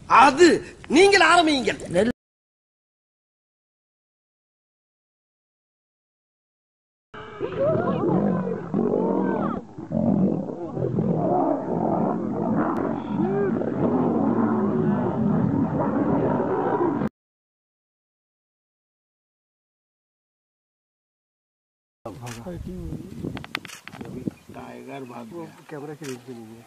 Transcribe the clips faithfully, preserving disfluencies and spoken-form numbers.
அது நீங்கள் ஆரம்பியுங்கள். टाइगर भाग गया कैमरा खरीद के लिए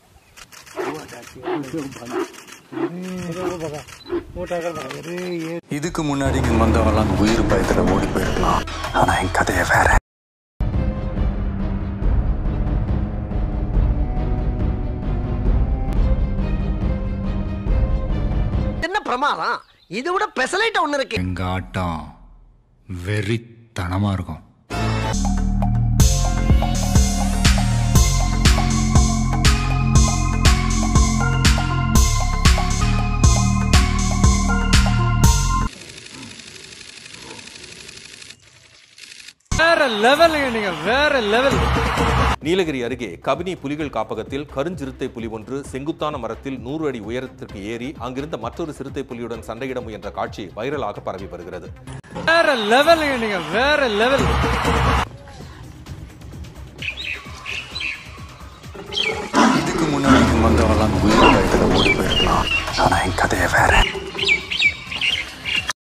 वो टाइगर भाग अरे ये இதுக்கு முன்னாடி இங்க வந்தவங்கலாம் உயிர் பயத்துல ஓடி போயிருக்கலாம். ஆனா என் கதையை வேற. என்ன பிரமாதம், இதை விட பெசலைட் ஒண்ணு இருக்கு. எங்க ஆட்டம் வெறித்தனமா இருக்கும். வேற லெவல் நீங்க வேற லெவல். நீலகிரி அருகே கபினி புலிகள் காப்பகத்தில் கருஞ்சிறுத்தை புலி ஒன்று செங்குத்தான மரத்தில் நூறு அடி உயரத்திற்கு ஏறி அங்கிருந்த மற்றொரு சிறுத்தை புலியுடன் சண்டையிட முயன்ற காட்சி வைரலாக பரவி வருகிறது. வேற லெவல் நீங்க வேற லெவல். இதுக்கு முன்னாடி இங்க வந்தவங்கலாம் உயிர் பயத்துல ஓடி போயிருக்கலாம். ஆனா என் கதையை வேற.